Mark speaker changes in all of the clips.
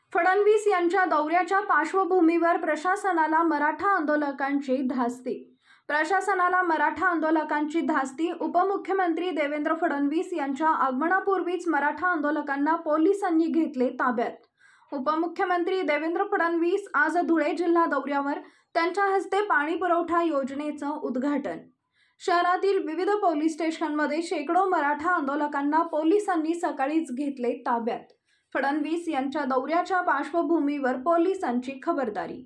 Speaker 1: फडणवीस यांच्या दौऱ्याच्या पार्श्वभूमीवर प्रशासनाला मराठा आंदोलकांची धास्ती। प्रशासनाला मराठा आंदोलकांची धास्ती। उपमुख्यमंत्री देवेंद्र फडणवीस यांच्या आगमनापूर्वीच मराठा आंदोलकांना पोलिसांनी घेतले ताब्यात। उपमुख्यमंत्री देवेंद्र फडणवीस आज धुळे जिल्हा दौऱ्यावर। त्यांच्या हस्ते पाणी पुरवठा योजनेचं उद्घाटन। शहरातील विविध पोलीस स्टेशनमध्ये शेकडो मराठा आंदोलकांना पोलिसांनी सकाळीच घेतले ताब्यात। फडणवीस यांच्या दौऱ्याच्या पार्श्वभूमीवर पोलिसांची खबरदारी।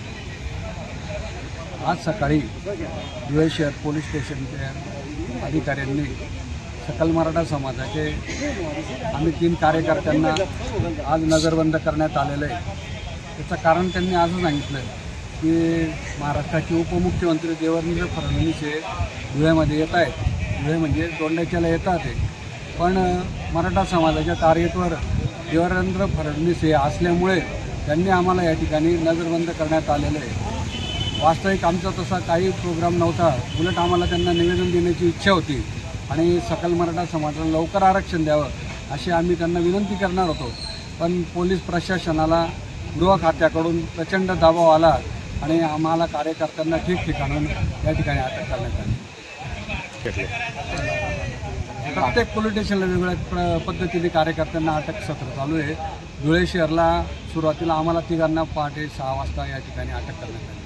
Speaker 2: आज सकाळी धुळे शहर पोलीस स्टेशनच्या अधिकाऱ्यांनी सकल मराठा समाजाचे आम्ही 3 कार्यकर्त्यांना आज नजरबंद करण्यात आलेलं आहे। त्याचं कारण त्यांनी असं सांगितलं की महाराष्ट्राचे उपमुख्यमंत्री देवेंद्र फडणवीस हे धुळ्यामध्ये येत आहेत। धुळे म्हणजे दोंड्याच्याला येतात ते, पण मराठा समाजाच्या टार्गेटवर देवेंद्र फडणवीस हे असल्यामुळे त्यांनी आम्हाला या ठिकाणी नजरबंद करण्यात आलेलं आहे। वास्तविक आमचा तसा काही प्रोग्राम नव्हता, उलट आम्हाला त्यांना निवेदन देण्याची इच्छा होती आणि सकल मराठा समाजाला लवकर आरक्षण द्यावं अशी आम्ही त्यांना विनंती करणार होतो। पण पोलीस प्रशासनाला गृह खात्याकडून प्रचंड दबाव आला आणि आम्हाला कार्यकर्त्यांना ठिकठिकाणून या ठिकाणी अटक करण्यात आली। प्रत्येक पोलीस स्टेशनला वेगवेगळ्या पद्धतीने कार्यकर्त्यांना अटक सत्र चालू आहे। धुळे शहरला सुरुवातीला आम्हाला 3 पहाटे 6 वाजता या ठिकाणी अटक करण्यात आली।